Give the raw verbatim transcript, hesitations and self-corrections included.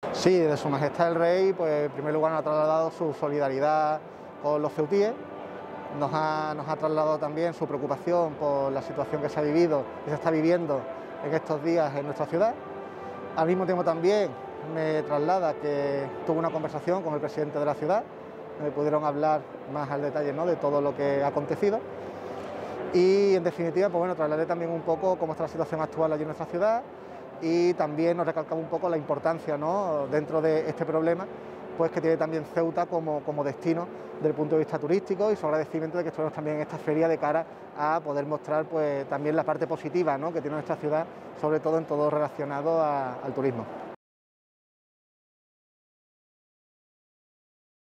Sí, de Su Majestad el Rey, pues en primer lugar nos ha trasladado su solidaridad con los ceutíes, nos ha, nos ha trasladado también su preocupación por la situación que se ha vivido y se está viviendo en estos días en nuestra ciudad. Al mismo tiempo también me traslada que tuvo una conversación con el presidente de la ciudad, donde pudieron hablar más al detalle, ¿no?, de todo lo que ha acontecido. Y en definitiva, pues bueno, trasladé también un poco cómo está la situación actual allí en nuestra ciudad, y también nos recalcaba un poco la importancia, ¿no?, dentro de este problema, pues que tiene también Ceuta como, como destino desde el punto de vista turístico, y su agradecimiento de que estuvimos también en esta feria de cara a poder mostrar pues también la parte positiva, ¿no?, que tiene nuestra ciudad, sobre todo en todo relacionado a, al turismo.